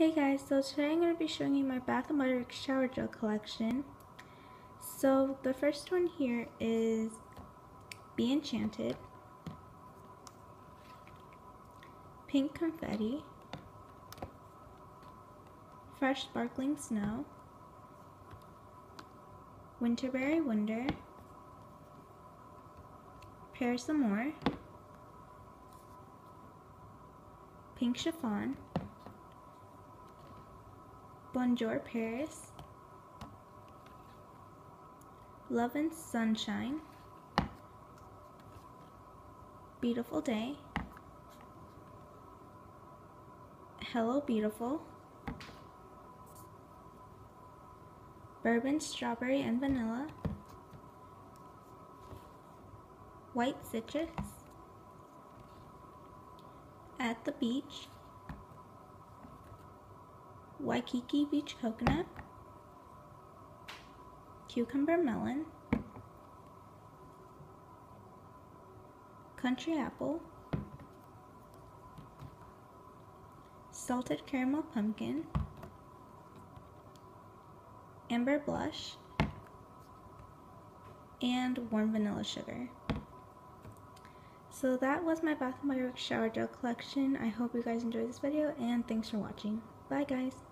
Hey guys, so today I'm going to be showing you my Bath & Body Works shower gel collection. So the first one here is Be Enchanted, Pink Confetti, Fresh Sparkling Snow, Winterberry Wonder, Paris Amour, Pink Chiffon, Bonjour Paris, Love and Sunshine, Beautiful Day, Hello Beautiful, Bourbon Strawberry and Vanilla, White Citrus, At the Beach, Waikiki Beach Coconut, Cucumber Melon, Country Apple, Salted Caramel Pumpkin, Amber Blush, and Warm Vanilla Sugar. So that was my Bath & Body Works shower gel collection. I hope you guys enjoyed this video, and thanks for watching. Bye guys!